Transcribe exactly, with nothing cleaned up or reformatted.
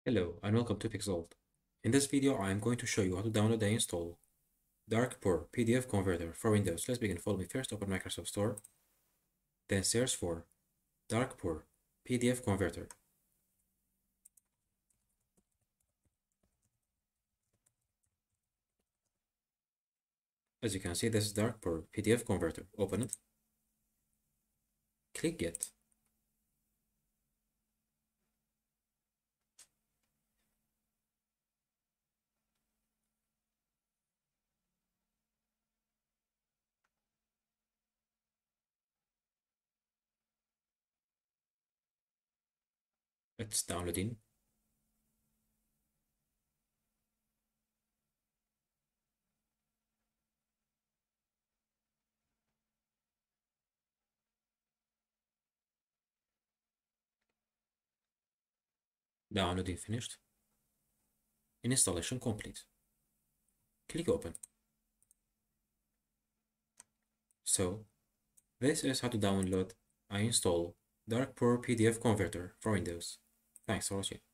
Hello and welcome to Pixel. In this video, I am going to show you how to download and install DarkPur P D F Converter for Windows. Let's begin. Follow me. First, open Microsoft Store, then search for DarkPur P D F Converter. As you can see, this is DarkPur P D F Converter. Open it. Click Get. It's downloading. Downloading finished. Installation complete. Click Open. So, this is how to download and install DarkPur P D F Converter for Windows. Thanks for watching.